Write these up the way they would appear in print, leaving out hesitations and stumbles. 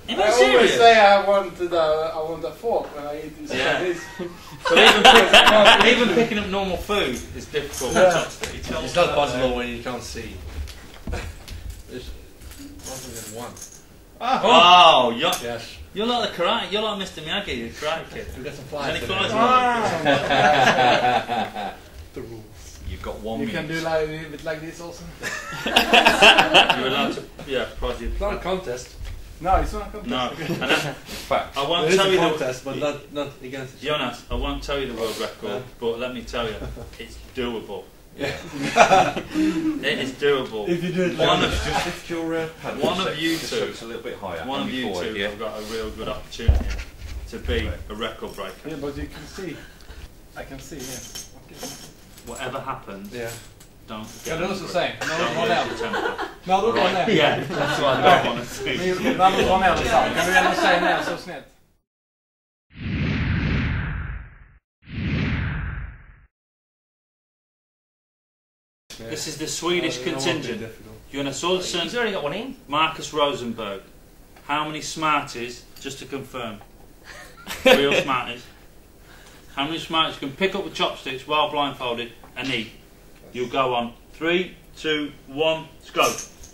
I always serious? say I want a fork when I eat this. Yeah. Like this. So even picking up normal food is difficult with chopsticks. It's not possible when you can't see. There's one. Oh, Yes. you're like the karate. You're like Mr. Miyagi, the karate kid. We've got some flies. Any flies? The rules. You've got 1 You minute. can do like a bit like this also. You're allowed to, prod your. It's not a contest. No, it's not a contest. No, and then, Fact. I won't There is tell a you contest, but not against it. Jonas, I won't tell you the world record, but let me tell you, it's doable. Yeah. It is doable. If you do it One like of- Just lift your paddle One of you just two- so it's a little bit higher. One of and you forward, two yeah. have got a real good opportunity to be a record breaker. Yeah, but you can see. I can see, yeah. Okay. Whatever happens, Yeah. don't forget. Kan du också säga? Don't Någon lose där. your temper. När du går ner. Yeah, that's what I don't want to see. När du går ner så kan du ändå säga ner så snett. This is the Swedish contingent. Jonas Olsson, He's already got one in. Markus Rosenberg. How many smarties, just to confirm? Real smarties. How many smarties you can pick up with chopsticks while blindfolded and eat? You'll go on 3, 2, 1, let's go.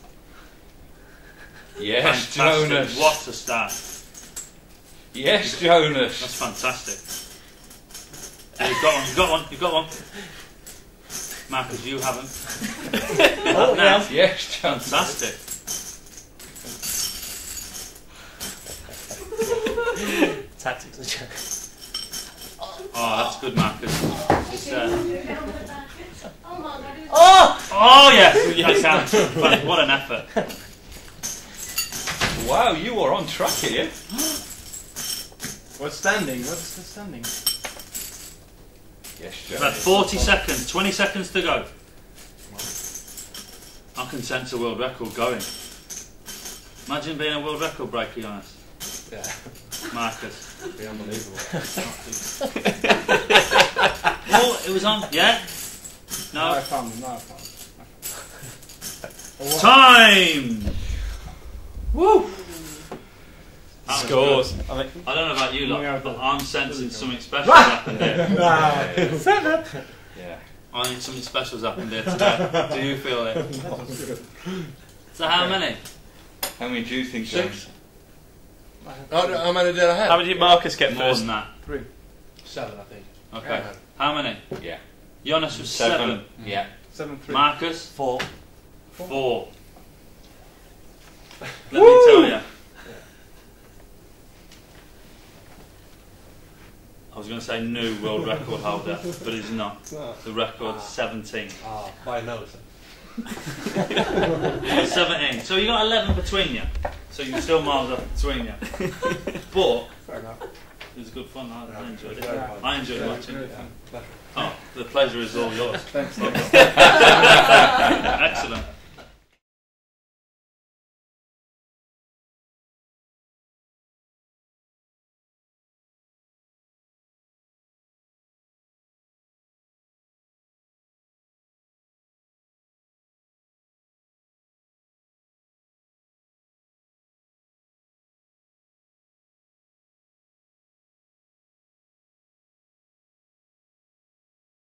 Yes, Fantastic. Jonas. What a start. Yes, Jonas. That's fantastic. You've got one, you've got one, you've got one. Marcus, you haven't. Oh, now. Yes, Jonas. Fantastic. Tactics are just. Oh, that's good, Marcus. It's, Oh! oh, yes, yes, what an effort. Wow, you are on track here. What's standing? What's the standing? Yes, About Jonas. 40 seconds, 20 seconds to go. I can sense a world record going. Imagine being a world record breaker, Jonas. Yeah. Marcus. It'd be unbelievable. Oh, it was on. Yeah? No, I No. found it. No, I found it. Time! Woo! That was Scores. good. I mean, I don't know about you lot, Yeah, but I'm sensing something special happened here. Yeah. I think something special's happened here today. Do you feel it? So how many? How many do you think, 6. Jonas? How many did I have? how many did Marcus get More first? than that. 3. 7, I think. Okay. How many? Yeah. Jonas was 7. Yeah. 7, 3. Marcus? 4. 4. Let me tell you. I was going to say new world record holder, but he's not. The record's 17. Ah, by nose. 17. So you got 11 between you. So you're still miles off between you. But Fair enough. it was good fun. I enjoyed it. Yeah. I enjoyed Yeah, watching very it. fun. Oh, the pleasure is all yours. Thanks. Excellent.